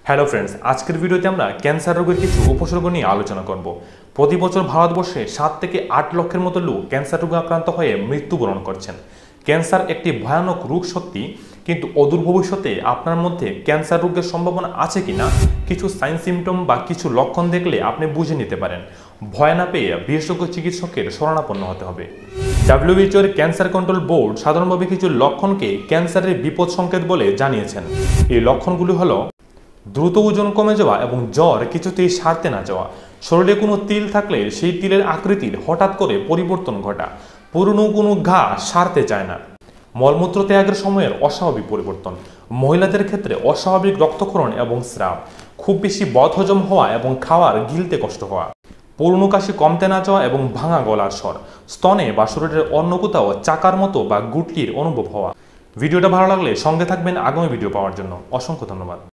Hello friends, আজকের ভিডিওতে আমরা ক্যান্সার রোগের কিছু উপসর্গ নিয়ে আলোচনা করব। প্রতি বছর ভারতবর্ষে 7 থেকে 8 লক্ষের মতো লোক ক্যান্সার রোগে আক্রান্ত হয়ে মৃত্যুবরণ করছেন। ক্যান্সার একটি ভয়ানক রোগ সত্যি, কিন্তু অদূর ভবিষ্যতে আপনার মধ্যে ক্যান্সার রোগের সম্ভাবনা আছে কিনা কিছু সাইন সিমটম বা কিছু লক্ষণ দেখলে আপনি বুঝে নিতে পারেন। ভয় না পেয়ে বিশেষজ্ঞ চিকিৎসকের শরণাপন্ন হতে হবে। WHO এর ক্যান্সার কন্ট্রোল বোর্ড সাধারণভাবে কিছু লক্ষণকে ক্যান্সারের বিপদ সংকেত বলে জানিয়েছেন। এই লক্ষণগুলি হলো দ্রুত ওজন কমে যাওয়া এবং জ্বর কিছুতেই সারতে না যাওয়া, শরীরে কোনো তিল থাকলে সেই তিলের আকৃতির হঠাৎ করে পরিবর্তন ঘটা, পুরনো কোনো ঘা সারতে চায় না, মলমূত্র ত্যাগের সময়ের অস্বাভাবিক পরিবর্তন, মহিলাদের ক্ষেত্রে অস্বাভাবিক রক্তক্ষরণ এবং স্রাব, খুব বেশি বদহজম হওয়া এবং খাওয়ার গিলতে কষ্ট হওয়া, পুরনো কাশি কমতে না যাওয়া এবং ভাঙা গলার স্বর, স্তনে বা শরীরের অন্য কোথাও চাকার মতো বা গুটলির অনুভব হওয়া। ভিডিওটা ভালো লাগলে সঙ্গে থাকবেন আগামী ভিডিও পাওয়ার জন্য। অসংখ্য ধন্যবাদ।